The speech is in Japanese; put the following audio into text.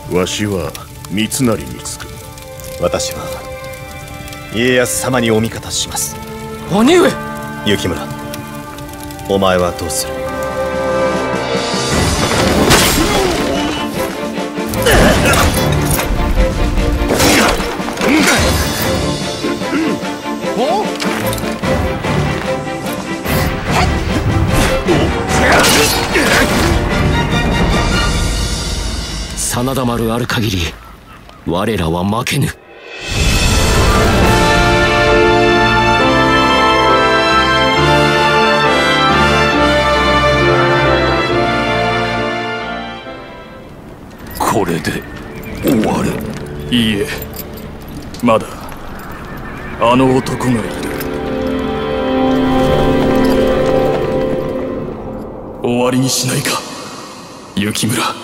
わしは三成につく。 私は家康様にお味方します。 兄上。 雪村、お前はどうする？ 真田丸ある限り我らは負けぬ。 これで終わる。いいえ、まだあの男がいる。終わりにしないか、雪村。